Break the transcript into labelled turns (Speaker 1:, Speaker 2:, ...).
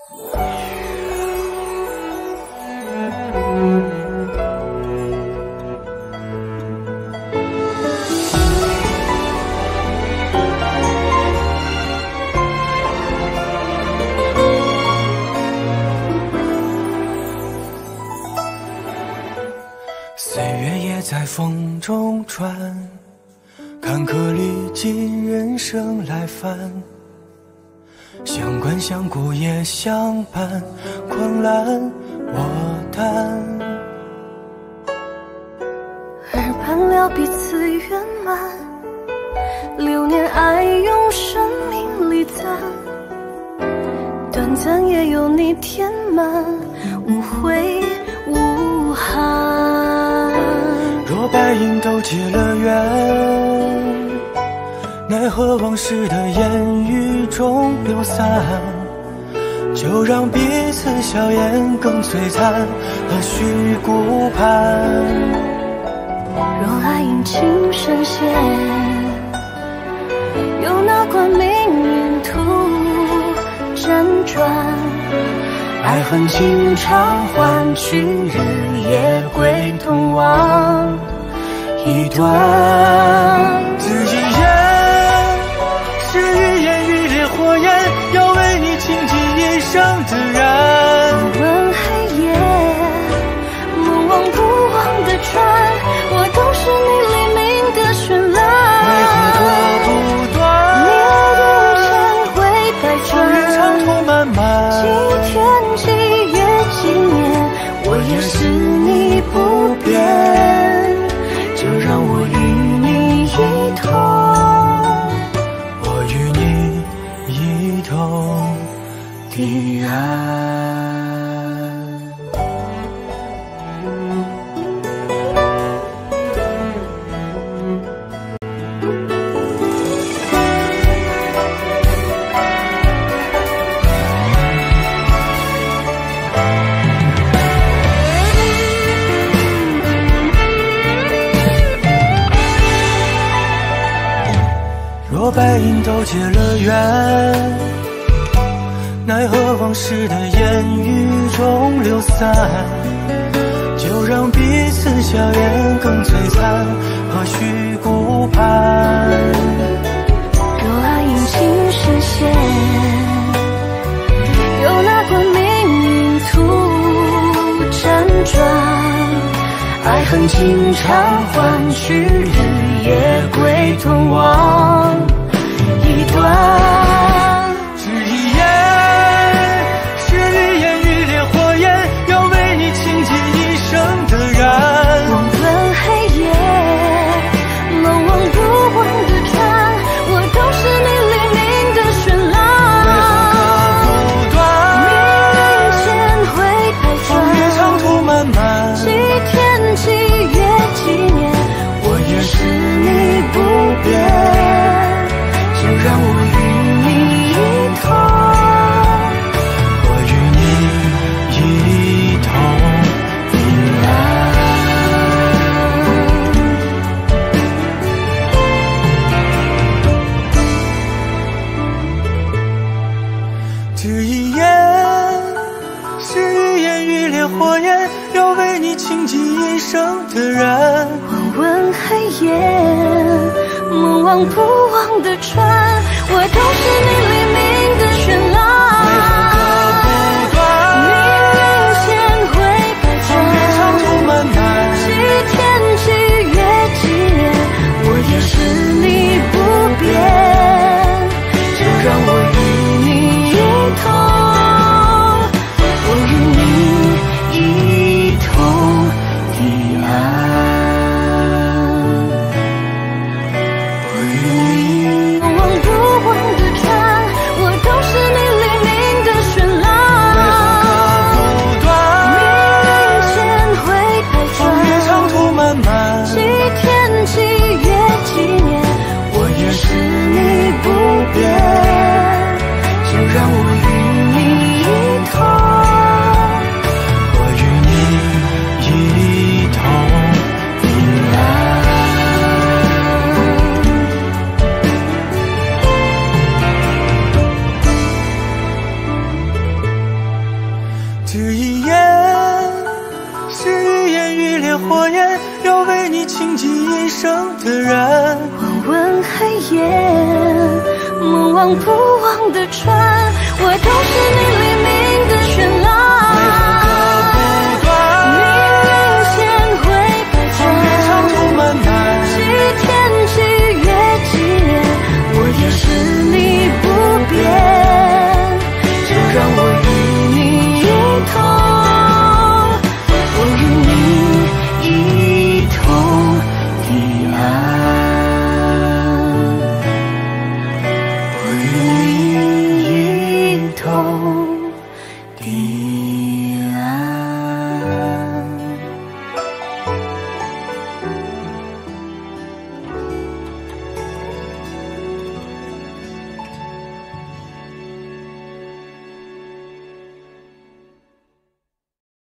Speaker 1: 岁月也在风中转，坎坷历尽人生来返，相关相顾也相伴，狂澜我担。
Speaker 2: 耳畔了彼此圆满，6年爱用生命里赞，短暂也有你填满，无悔无憾。
Speaker 1: 若白银都结了缘，奈何往事的烟雨中流散，就让彼此笑颜更璀璨，何须顾盼。
Speaker 2: 若爱因情深陷，有哪管命运途辗转，
Speaker 1: 爱恨情长换取日夜归同往一段。只一眼，是愈演愈烈火焰，要为你倾尽一生的燃。
Speaker 2: 不问黑夜，梦忘不忘的船，我都是你黎明的绚烂。
Speaker 1: 为何躲不断？
Speaker 2: 你的眼前会百转，
Speaker 1: 风雨长途漫漫，
Speaker 2: 几天几月几年，我也是你不变。就让我与你一同，
Speaker 1: 我与你一同彼岸。若白银都结了缘，奈何往事的烟雨中流散，就让彼此笑颜更璀璨，何须顾盼。
Speaker 2: 若爱因情深陷，有哪管命运途辗转，爱恨情长换取日夜归同往一段。
Speaker 1: 只一眼，是愈演愈烈火焰，要为你倾尽一生的燃。
Speaker 2: 梦奔黑夜，梦忘不忘的船，我都是你黎明的绚烂。
Speaker 1: 为何割不断？
Speaker 2: 命运间会百转，
Speaker 1: 风雨长途漫漫，
Speaker 2: 几天几月几年，我也是你不变。就让我与你一同，
Speaker 1: 我与你一同彼岸。只一眼，是愈演愈烈火焰，要为你倾尽一生的燃。
Speaker 2: 我问黑夜，梦忘不忘的船，我都是你黎明的绚烂。
Speaker 1: 为何割不断？
Speaker 2: 命运间会百转，
Speaker 1: 风雨长途漫漫，
Speaker 2: 几天几月几年，我也是你不变。就让我与你一同，我与你一同彼岸。我与你梦忘不忘
Speaker 1: 的人。
Speaker 2: 问问黑夜，莫忘不忘的船，我都是你